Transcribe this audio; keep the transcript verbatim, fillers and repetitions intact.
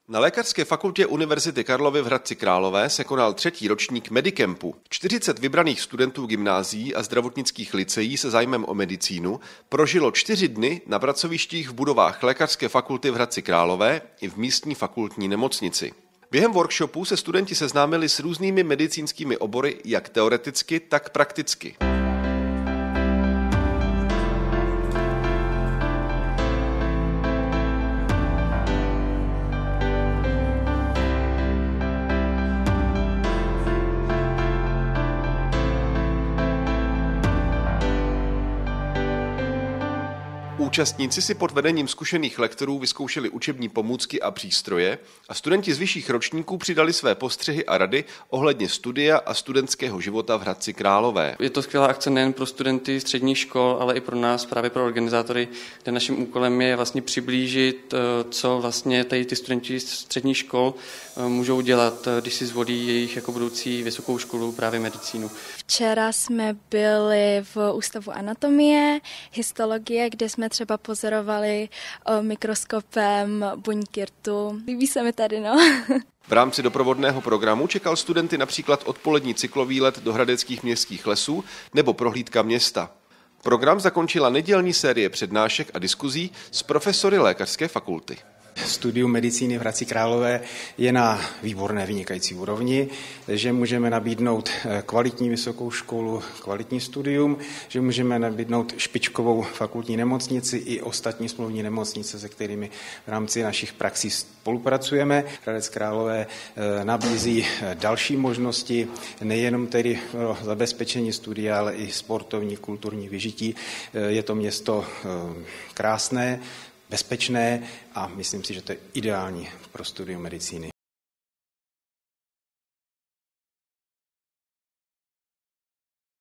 Na Lékařské fakultě Univerzity Karlovy v Hradci Králové se konal třetí ročník Medicampu. čtyřicet vybraných studentů gymnázií a zdravotnických lyceí se zájmem o medicínu prožilo čtyři dny na pracovištích v budovách Lékařské fakulty v Hradci Králové i v místní fakultní nemocnici. Během workshopu se studenti seznámili s různými medicínskými obory jak teoreticky, tak prakticky. Účastníci si pod vedením zkušených lektorů vyzkoušeli učební pomůcky a přístroje a studenti z vyšších ročníků přidali své postřehy a rady ohledně studia a studentského života v Hradci Králové. Je to skvělá akce nejen pro studenty středních škol, ale i pro nás, právě pro organizátory, kde naším úkolem je vlastně přiblížit, co vlastně tady ty studenti z středních škol můžou dělat, když si zvolí jejich jako budoucí vysokou školu právě medicínu. Včera jsme byli v Ústavu anatomie, histologie, kde jsme třeba pozorovali mikroskopem buňky rtu. Líbí se mi tady, no. V rámci doprovodného programu čekal studenty například odpolední cyklovýlet do hradeckých městských lesů nebo prohlídka města. Program zakončila nedělní série přednášek a diskuzí s profesory Lékařské fakulty. Studium medicíny v Hradci Králové je na výborné, vynikající úrovni, že můžeme nabídnout kvalitní vysokou školu, kvalitní studium, že můžeme nabídnout špičkovou fakultní nemocnici i ostatní smluvní nemocnice, se kterými v rámci našich praxí spolupracujeme. Hradec Králové nabízí další možnosti, nejenom tedy zabezpečení studia, ale i sportovní, kulturní vyžití. Je to město krásné, bezpečné a myslím si, že to je ideální pro studium medicíny.